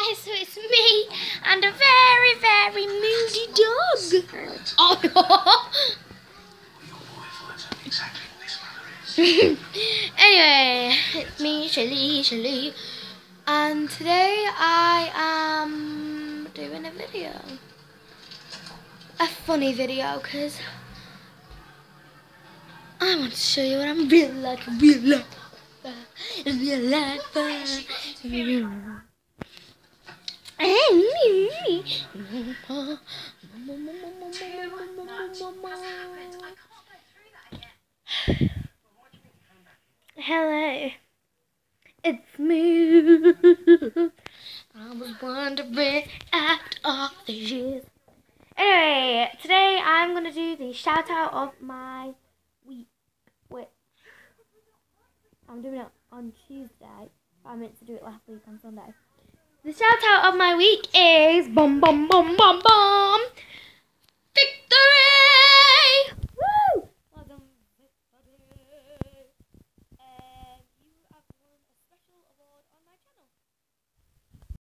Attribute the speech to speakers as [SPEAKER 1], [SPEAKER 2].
[SPEAKER 1] guys, so it's me and a very, very moody dog. Oh. Anyway, it's me, Shelly, and today I am doing a video. A funny video, because I want to show you what I'm really like in real life. Hello, it's me. I was wondering after all these years. Anyway, today I'm going to do the shout out of my week, which I'm doing it on Tuesday. I meant to do it last week on Sunday. The shout out of my week is bum bum bum bum bum.